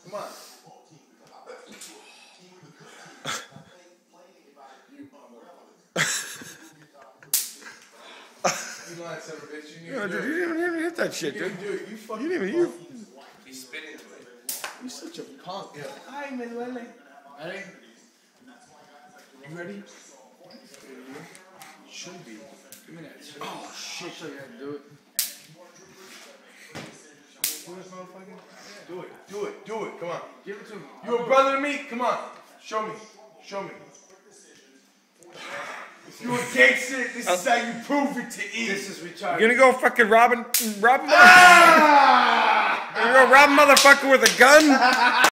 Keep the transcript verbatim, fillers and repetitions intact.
Come on. You lying son of a bitch. You, no, dude, you didn't even hit that shit, you dude. didn't do it. You fucking You didn't even. You. He's spinning to it. You're such a punk. Yeah. Ay, me duele. Ready? You ready? Should be. Give me that shit. Oh shit! So you had to do it. Do it, motherfucker. Do it. Do it. Do it. Come on. Give it to me. You a brother to me? Come on. Show me. Show me. If you a gangster, this is how you prove it to eat. This is retarded. You gonna go fucking robbing, robbing? Ah! You gonna rob a motherfucker with a gun?